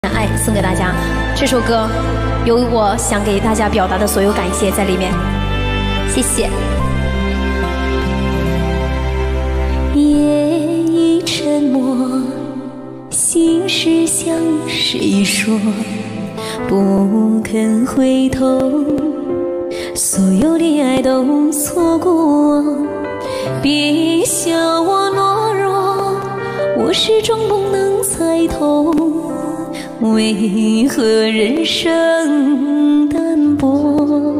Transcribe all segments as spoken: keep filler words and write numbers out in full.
爱送给大家。这首歌有我想给大家表达的所有感谢在里面，谢谢。夜已沉默，心事向谁说？不肯回头，所有恋爱都错过。别笑我懦弱，我始终不能猜透，为何人生淡薄？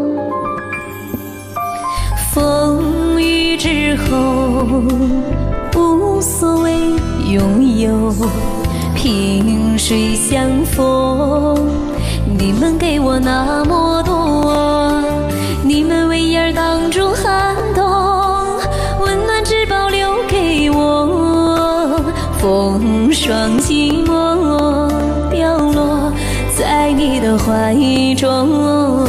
风雨之后无所谓拥有，萍水相逢，你们给我那么多，你们为眼儿挡住寒冬，温暖只保留给我，风霜寂寞掉落在你的怀中。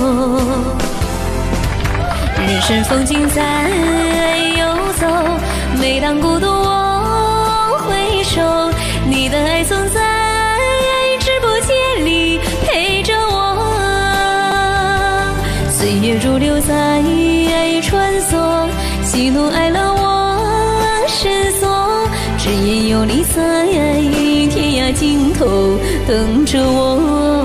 人生风景在游走，每当孤独我回首，你的爱总在直播间里陪着我。岁月如流在穿梭，喜怒哀乐我深锁，只因有你在天涯尽头等着我。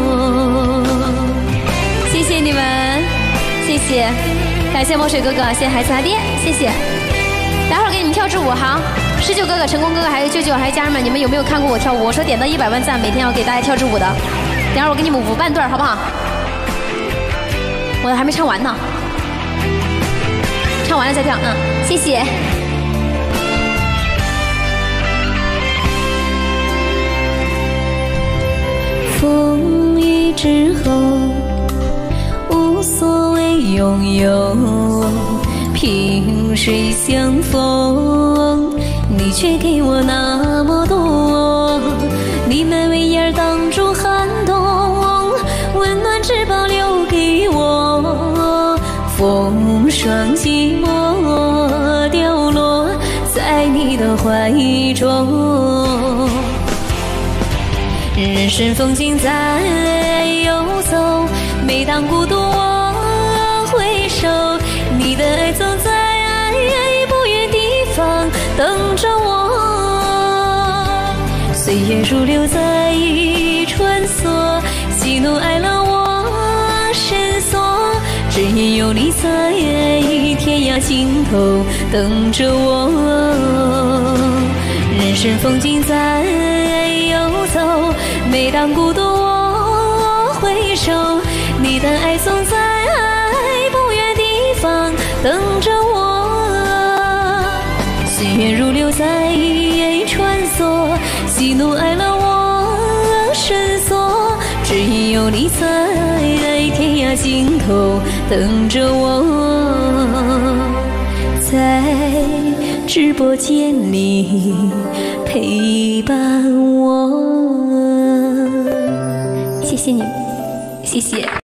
谢谢你们，谢谢，感谢墨水哥哥，谢谢孩子他爹，谢谢。待会儿给你们跳支舞，好。十九哥哥、成功哥哥还有舅舅还有家人们，你们有没有看过我跳舞？我说点到一百万赞，每天要给大家跳支舞的。等会儿我给你们舞半段，好不好？我还没唱完呢，唱完了再跳。嗯，谢谢。风雨之后无所谓拥有，萍水相逢，你却给我那么多，你们为眼儿挡住寒冬，温暖只保留给我，风霜寂寞掉落在你的怀中。人生风景在游走，每当孤独我回首，你的爱总在不远地方等着我。岁月如流在穿梭，喜怒哀乐我深锁，只因有你在天涯尽头等着我。人生风景在游走，每当孤独我回首，你的爱总在不远地方等着我。岁月如流在穿梭，喜怒哀乐我深锁，只因有你在天涯尽头等着我，在直播间里陪伴我。谢谢你们，谢谢。